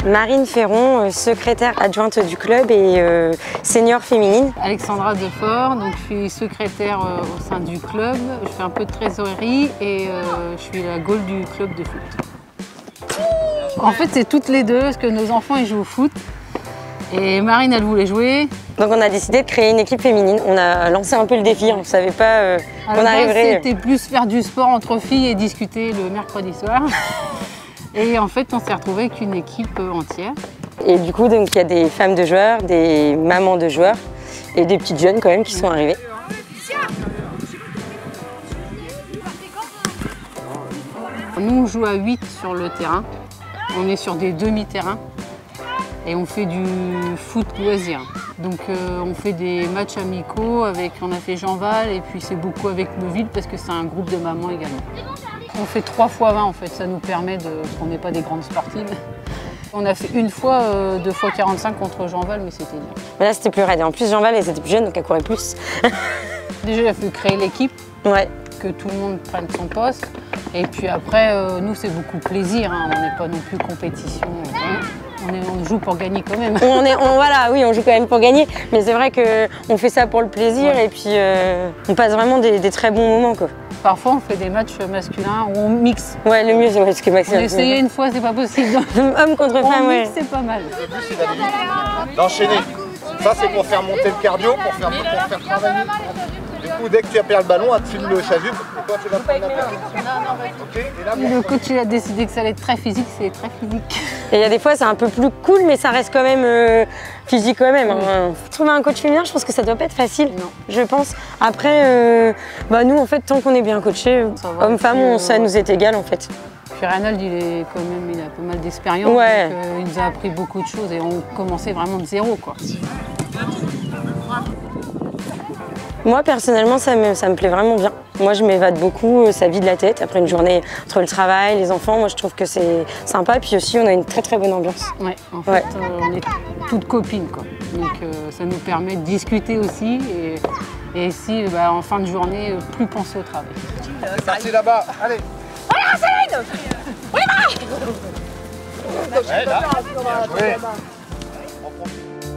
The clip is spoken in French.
Marine Ferron, secrétaire adjointe du club et senior féminine. Alexandra Defort, donc je suis secrétaire au sein du club. Je fais un peu de trésorerie et je suis la goal du club de foot. En fait, c'est toutes les deux parce que nos enfants ils jouent au foot et Marine elle voulait jouer. Donc on a décidé de créer une équipe féminine. On a lancé un peu le défi, on ne savait pas qu'on arriverait. C'était plus faire du sport entre filles et discuter le mercredi soir. Et en fait, on s'est retrouvé avec une équipe entière. Et du coup, il y a des femmes de joueurs, des mamans de joueurs et des petites jeunes quand même qui sont arrivées. Nous, on joue à 8 sur le terrain. On est sur des demi-terrains et on fait du foot loisir. Donc on fait des matchs amicaux on a fait Jeanval et puis c'est beaucoup avec Neuville parce que c'est un groupe de mamans également. On fait 3 fois 20 en fait, ça nous permet qu'on n'est pas des grandes sportives. On a fait une fois 2 fois 45 contre Jeanval, mais c'était bien. Mais là c'était plus raide. Et en plus Jeanval elle était plus jeune donc elle courait plus. Déjà il a fallu créer l'équipe, ouais. Que tout le monde prenne son poste. Et puis après nous c'est beaucoup plaisir, hein. On n'est pas non plus compétition. On joue pour gagner quand même. Voilà, oui, on joue quand même pour gagner, mais c'est vrai qu'on fait ça pour le plaisir et puis on passe vraiment des très bons moments, quoi. Parfois, on fait des matchs masculins où on mixe. Ouais, le mieux, c'est parce que on a essayé une fois, c'est pas possible. Homme contre femme, ouais. C'est pas mal. Le but, c'est d'enchaîner. Ça, c'est pour faire monter le cardio, pour faire travailler. Du coup, dès que tu perds le ballon, tu filmes le chasuble et toi, tu vas prendre la place. Okay, et là, le coach il a décidé que ça allait être très physique, c'est très physique. Et il y a des fois, c'est un peu plus cool, mais ça reste quand même physique quand même. Hein. Trouver un coach féminin, je pense que ça doit pas être facile, non. Je pense. Après, nous, en fait, tant qu'on est bien coaché, homme-femme, ça nous est égal, en fait. Puis Reynald, il a pas mal d'expérience, ouais. Donc, il nous a appris beaucoup de choses et on commençait vraiment de zéro, quoi. Moi, personnellement, ça me plaît vraiment bien. Moi, je m'évade beaucoup, ça vide la tête. Après une journée entre le travail, les enfants, moi, je trouve que c'est sympa. Puis aussi, on a une très, très bonne ambiance. Ouais, en fait, on est toutes copines, quoi. Donc, ça nous permet de discuter aussi. Et si, en fin de journée, plus penser au travail. C'est parti là-bas, allez. Voilà, Céline. Oui, va. Ouais, là. Bien joué.